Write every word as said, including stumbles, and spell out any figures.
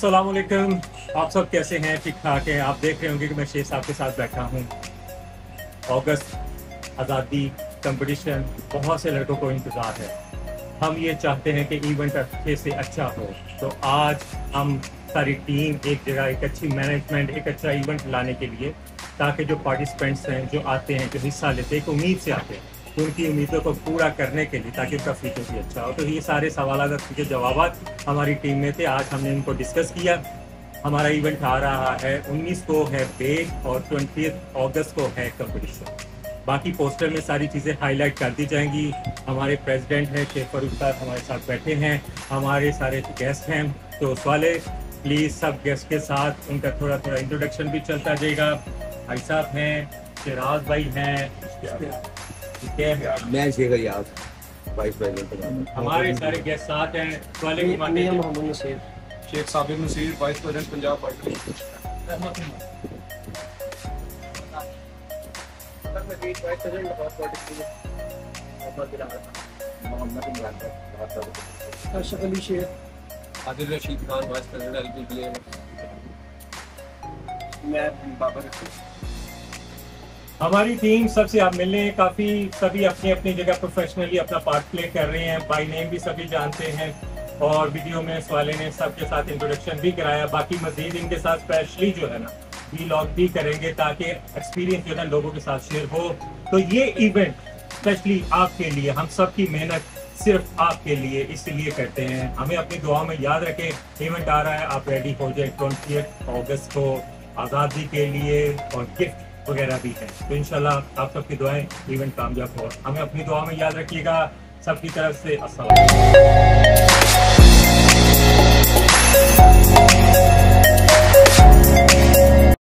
अस्सलाम वालेकुम। आप सब कैसे हैं? ठीक ठाक हैं? आप देख रहे होंगे कि मैं शेख साहब के साथ बैठा हूँ। अगस्त आज़ादी कंपटीशन बहुत से लड़कों को इंतज़ार है। हम ये चाहते हैं कि इवेंट अच्छे से अच्छा हो, तो आज हम सारी टीम एक जगह, एक अच्छी मैनेजमेंट, एक अच्छा इवेंट लाने के लिए, ताकि जो पार्टिसिपेंट्स हैं, जो आते हैं, जो हिस्सा लेते हैं, एक उम्मीद से आते हैं, तो उनकी उम्मीदों को पूरा करने के लिए, ताकि उनका फ्यूचर भी अच्छा हो। तो ये सारे सवाल के जवाब हमारी टीम में थे। आज हमने इनको डिस्कस किया। हमारा इवेंट आ रहा है उन्नीस को है बेग और ट्वेंटी अगस्त को है कंपटीशन। बाकी पोस्टर में सारी चीज़ें हाईलाइट कर दी जाएंगी। हमारे प्रेसिडेंट हैं शेख फरूख साहब हमारे साथ बैठे हैं, हमारे सारे गेस्ट हैं। तो उस वाले प्लीज़ सब गेस्ट के साथ उनका थोड़ा थोड़ा इंट्रोडक्शन भी चलता जाएगा। भाई साहब हैं, शिराज भाई हैं, ठीक है, मैं शेख याद वाइस प्रेसिडेंट। हमारे सारे गेस्ट साथ हैं। इस वाले की माने Mohammad Nasir, Sheikh Sabir Nasir, vice president Punjab party. Ashraf Ali Sheikh, Adil Rashid Khan, vice president LPTA. मैं बाबर। हमारी टीम सबसे आप मिलने काफ़ी सभी अपनी अपनी जगह प्रोफेशनली अपना पार्ट प्ले कर रहे हैं। बाई नेम भी सभी जानते हैं और वीडियो में इस वाले ने सबके साथ इंट्रोडक्शन भी कराया। बाकी मजीद इनके साथ स्पेशली जो है ना वीलॉग भी करेंगे, ताकि एक्सपीरियंस जो है लोगों के साथ शेयर हो। तो ये इवेंट स्पेशली आपके लिए, हम सब की मेहनत सिर्फ आपके लिए इसलिए करते हैं। हमें अपनी दुआ में याद रखें। इवेंट आ रहा है, आप रेडी हो जाए। ट्वेंटी अगस्त को आज़ादी के लिए और गिफ्ट वगैरह भी है। तो इंशाल्लाह आप सबकी दुआएं इवेंट कामयाब हो। हमें अपनी दुआ में याद रखिएगा। सबकी तरफ से अस्सलाम।